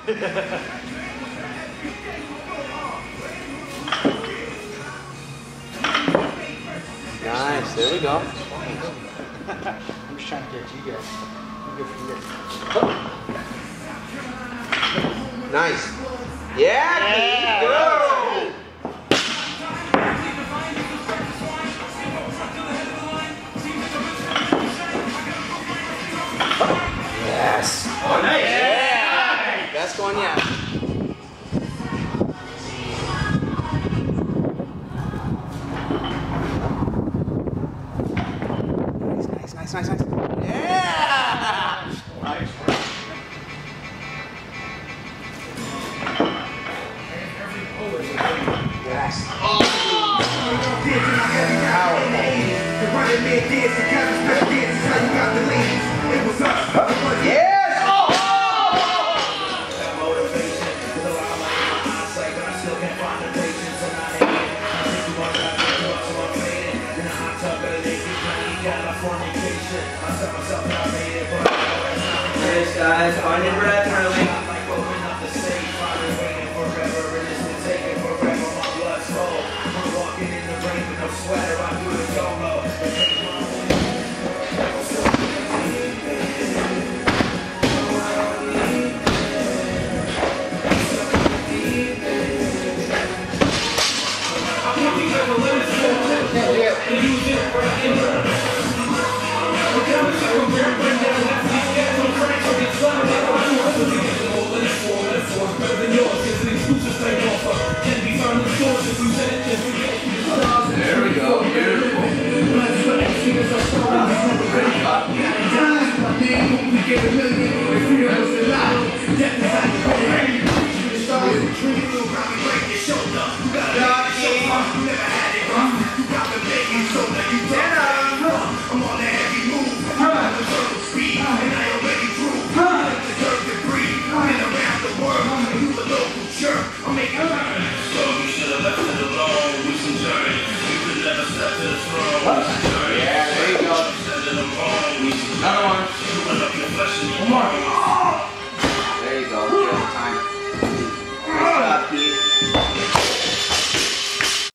Nice, there we go. I'm just trying to get you guys. I'm good for you. Nice. Yeah, go! Yes. Oh, nice. Yeah. Best one yet. Nice, nice, nice. Yeah! Nice. Yes. Yes! Oh! Yes, guys, on your breath, early. There we go, beautiful. Yeah, there you go. Another one. One more.